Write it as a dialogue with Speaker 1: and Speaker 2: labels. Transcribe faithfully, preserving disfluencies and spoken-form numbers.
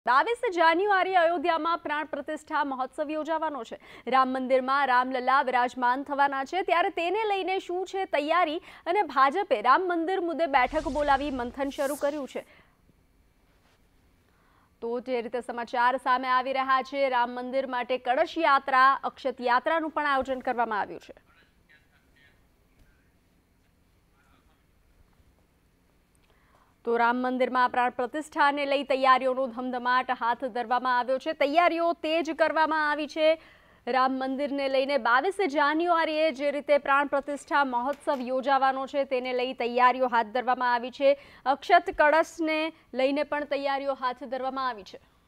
Speaker 1: બાવીસ જાન્યુઆરી અયોધ્યામાં પ્રાણ પ્રતિષ્ઠા મહોત્સવ યોજાવાનો છે। રામ મંદિરમાં રામલલા વિરાજમાન થવાના છે, ત્યારે તેને લઈને શું છે તૈયારી અને ભાજપે રામ મંદિર મુદ્દે બેઠક બોલાવી મંથન શરૂ કર્યું છે। તો જે રીતે સમાચાર સામે આવી રહ્યા છે, રામ મંદિર માટે કળશ યાત્રા, અક્ષત યાત્રાનું પણ આયોજન કરવામાં આવ્યું છે। તો રામ મંદિરમાં પ્રાણ પ્રતિષ્ઠાને લઈ તૈયારીઓનો ધમધમાટ હાથ ધરવામાં આવ્યો છે। તૈયારીઓ તેજ કરવામાં આવી છે। રામ મંદિરને લઈને બાવીસ જાન્યુઆરીએ જે રીતે પ્રાણ પ્રતિષ્ઠા મહોત્સવ યોજાવાનો છે તેને લઈ તૈયારીઓ હાથ ધરવામાં આવી છે। અક્ષત કળશને લઈને પણ તૈયારીઓ હાથ ધરવામાં આવી છે।